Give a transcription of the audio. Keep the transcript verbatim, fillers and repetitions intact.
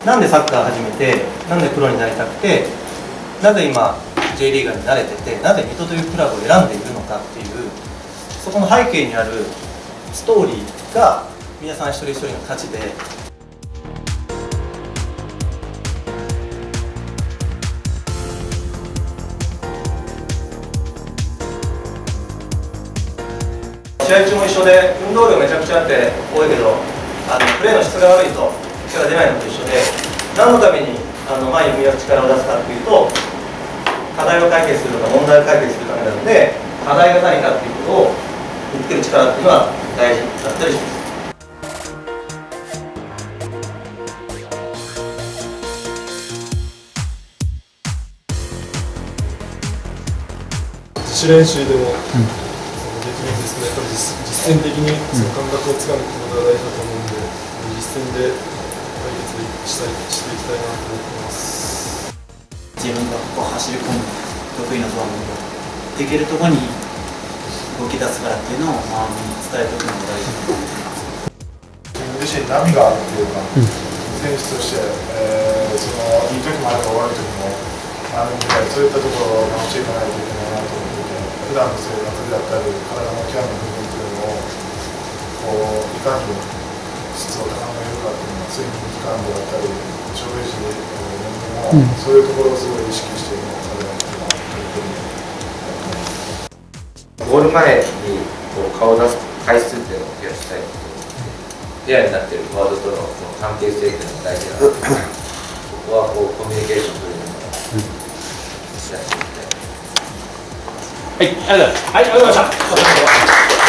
なんでサッカー始めて、なんでプロになりたくて、なぜ今 J リーガーになれてて、なぜ水戸というクラブを選んでいるのかっていう、そこの背景にあるストーリーが皆さん一人一人の価値で。試合中も一緒で、運動量めちゃくちゃあって多いけど、あのプレーの質が悪いと力が出ないのと一緒で、何のためにあの前に磨く力を出すかっていうと、課題を解決するとか問題を解決するためなので、課題が何かっていうことを見つける力っていうのは大事だったりします。 自主練習でも、うんできるんですけど、やっぱり 実, 実践的にその感覚をつかむことが大事だと思うので、うん、実践で解決したいしていきたいなと思っています。 自分がここ走り込む得意なゾーンをできるところに動き出すからっていうのを周りに伝えておくのが大事だと思います。 自分自身波があるっていうか、うん、選手として、えー、そのいい時もあれば悪い時もあるので、そういったところを直していかないといけないなと思っていて、普段の生活であったり、体のケアの部分というのをこういかに質を高めるかというのは、睡眠時間であったり、食事の面でも、うん、そういうところをすごい意識しているのを彼らというのは取り組んでいます。 ゴール前にこう顔を出す回数っていうのを増やしたいペアになっているフォワードとの関係性っていうのが大事なので、ここはこうコミュニケーションというのをしなきゃいけない。 はい、ありがとうございました。はい、ありがとうございました。